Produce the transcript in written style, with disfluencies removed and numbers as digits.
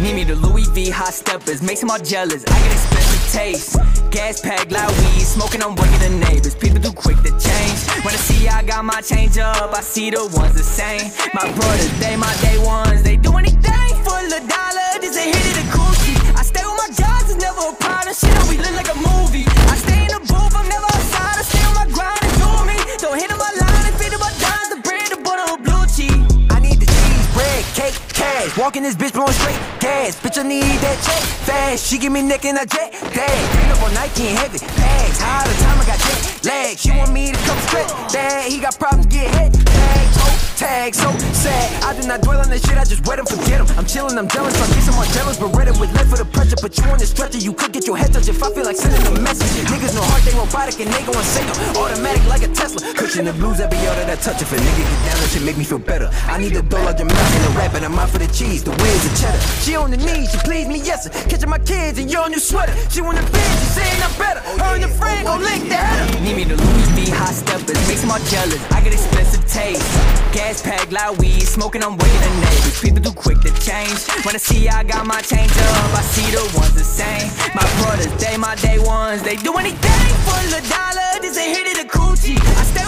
Need me the Louis V hot steppers, makes them all jealous. I get expensive taste. Gas pack, loud weed, smoking on waking the neighbors. People too quick to change. When I see I got my change up, I see the ones the same. My brothers, they my day ones. They do anything for a dollar. This a hit of the coochie. I stay with my jobs, it's never a problem. Shit, we look like a movie. I stay in the booth, I'm never outside. I stay on my grind and do me. Don't hit on my line and feed on my dimes. The bread, the butter, or blue cheese. I need the cheese, bread, cake, cash. Walking this bitch blowing straight gas. Bitch, I need that check fast. She give me neck and I jet. Dad, bring up on Nike and heavy bags. High the time I got jet lag. She want me to come stretch. Dad, he got problems, get hit. Tag, toe, tag, so sad. I do not dwell on this shit, I just wet him, forget him. I'm chillin', I'm jealous, I'm getting more jealous. But ready with left for the pressure. But you on the stretcher, you could get your head touched if I feel like sending a message. Niggas no heart, they robotic and they gon' say them. Automatic like a Tesla. Cushion the blues every year that I touch. If a nigga get down, that shit make me feel better. I need the dough like Jamaican, the rap, and I'm out for the cheese, the wings, the cheddar. She on the knees, she please me, yes sir. Catching my kids in your new sweater. She want the bitch, she saying I'm better. Her and your friend gon' lick the header. Need me the Louis V hot steppers, makes them all jealous. I get expensive taste. Gas pack, loud weed, smoking on waking the neighbors. People too quick to change. When I see I got my change up, I see the ones the same. My brothers, they my day ones. They do anything for a dollar. This a hit of the coochie. I stay